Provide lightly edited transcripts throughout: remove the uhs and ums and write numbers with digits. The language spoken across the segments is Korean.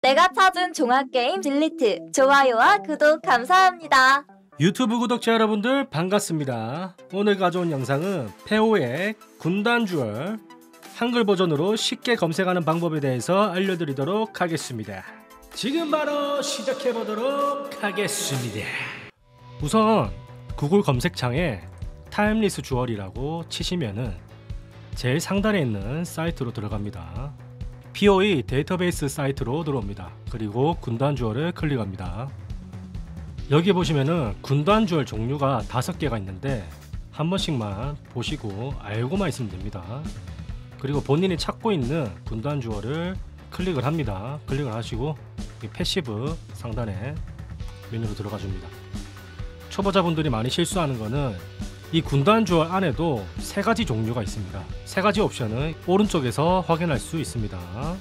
내가 찾은 종합게임 딜리트. 좋아요와 구독 감사합니다. 유튜브 구독자 여러분들 반갑습니다. 오늘 가져온 영상은 페오의 군단 주얼 한글 버전으로 쉽게 검색하는 방법에 대해서 알려드리도록 하겠습니다. 지금 바로 시작해보도록 하겠습니다. 우선 구글 검색창에 타임리스 주얼이라고 치시면은 제일 상단에 있는 사이트로 들어갑니다. POE 데이터베이스 사이트로 들어옵니다. 그리고 군단 주얼을 클릭합니다. 여기 보시면은 군단 주얼 종류가 5개가 있는데 한 번씩만 보시고 알고만 있으면 됩니다. 그리고 본인이 찾고 있는 군단 주얼을 클릭을 합니다. 클릭을 하시고 이 패시브 상단에 메뉴로 들어가 줍니다. 초보자분들이 많이 실수하는 거는 이 군단 주얼 안에도 3가지 종류가 있습니다. 3가지 옵션을 오른쪽에서 확인할 수 있습니다.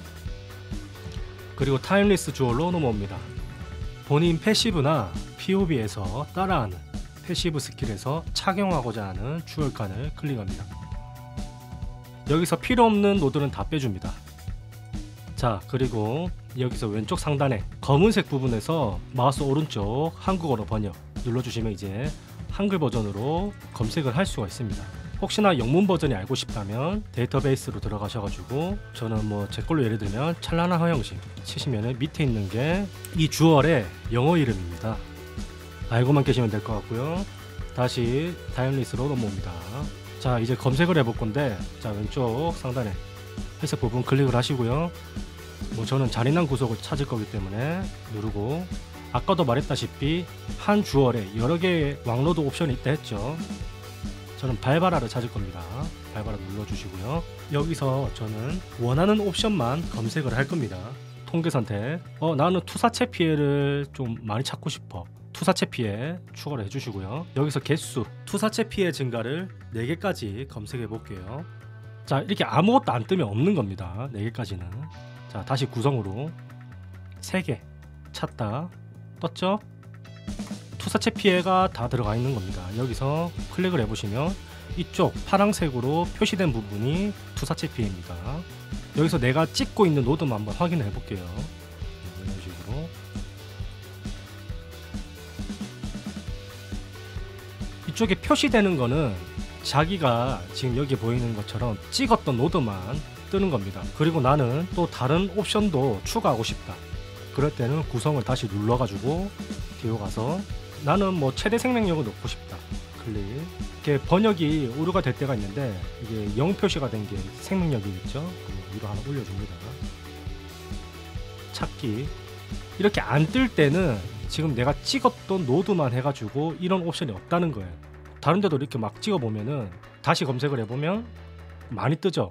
그리고 타임리스 주얼로 넘어옵니다. 본인 패시브나 POB에서 따라하는 패시브 스킬에서 착용하고자 하는 주얼칸을 클릭합니다. 여기서 필요없는 노드는 다 빼줍니다. 자, 그리고 여기서 왼쪽 상단에 검은색 부분에서 마우스 오른쪽 한국어로 번역 눌러주시면 이제 한글 버전으로 검색을 할 수가 있습니다. 혹시나 영문 버전이 알고 싶다면 데이터베이스로 들어가셔가지고 저는 뭐 제 걸로 예를 들면 찬란한 허영심 치시면 밑에 있는 게 이 주얼의 영어 이름입니다. 알고만 계시면 될 것 같고요. 다시 타임리스로 넘어옵니다. 자, 이제 검색을 해볼 건데, 자, 왼쪽 상단에 해석 부분 클릭을 하시고요. 뭐 저는 잔인한 구속을 찾을 거기 때문에 누르고, 아까도 말했다시피 한 주얼에 여러 개의 왕로드 옵션이 있다 했죠. 저는 발바라를 찾을 겁니다. 발바라 눌러주시고요. 여기서 저는 원하는 옵션만 검색을 할 겁니다. 통계 선택. 나는 투사체 피해를 좀 많이 찾고 싶어. 투사체 피해 추가를 해주시고요. 여기서 개수, 투사체 피해 증가를 4개까지 검색해 볼게요. 자, 이렇게 아무것도 안 뜨면 없는 겁니다. 4개까지는. 자, 다시 구성으로 3개 찾다. 떴죠? 투사체 피해가 다 들어가 있는 겁니다. 여기서 클릭을 해보시면 이쪽 파란색으로 표시된 부분이 투사체 피해입니다. 여기서 내가 찍고 있는 노드만 한번 확인해 볼게요. 이런 식으로. 이쪽에 표시되는 거는 자기가 지금 여기 보이는 것처럼 찍었던 노드만 뜨는 겁니다. 그리고 나는 또 다른 옵션도 추가하고 싶다. 그럴 때는 구성을 다시 눌러가지고 뒤로 가서 나는 뭐 최대 생명력을 넣고 싶다. 클릭. 이렇게 번역이 오류가 될 때가 있는데 이게 0 표시가 된 게 생명력이 있죠. 위로 하나 올려줍니다. 찾기. 이렇게 안 뜰 때는 지금 내가 찍었던 노드만 해가지고 이런 옵션이 없다는 거예요. 다른 데도 이렇게 막 찍어보면은 다시 검색을 해보면 많이 뜨죠.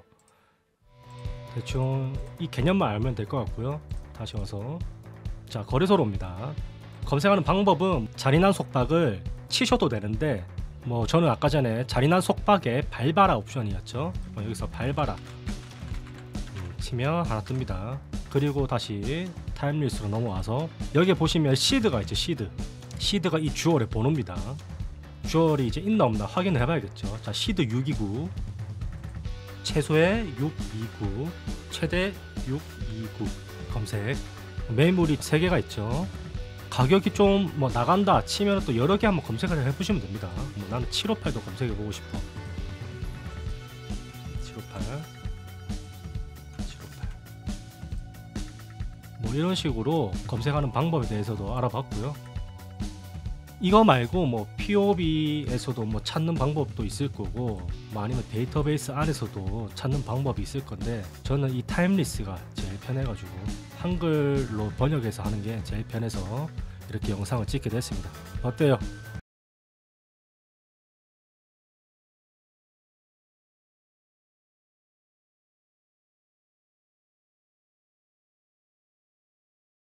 대충 이 개념만 알면 될 것 같고요. 다시 와서 자, 거래소로 옵니다. 검색하는 방법은 잔인한 속박을 치셔도 되는데 뭐 저는 아까 전에 잔인한 속박의 발바라 옵션이었죠. 여기서 발바라 치면 하나 뜹니다. 그리고 다시 타임리스로 넘어와서 여기 보시면 시드가 있죠. 시드가 이 주얼의 번호입니다. 주얼이 이제 있나 없나 확인을 해봐야겠죠. 자, 시드 629 최소의 629 최대 629 검색. 매물이 3개가 있죠. 가격이 좀 뭐 나간다 치면 또 여러 개 한번 검색을 해보시면 됩니다. 뭐 나는 758도 검색해보고 싶어. 758 뭐 이런 식으로 검색하는 방법에 대해서도 알아봤고요. 이거 말고 뭐 POB에서도 뭐 찾는 방법도 있을 거고 뭐 아니면 데이터베이스 안에서도 찾는 방법이 있을 건데 저는 이 타임리스가 제일 편해가지고 한글로 번역해서 하는 게 제일 편해서 이렇게 영상을 찍게 됐습니다. 어때요?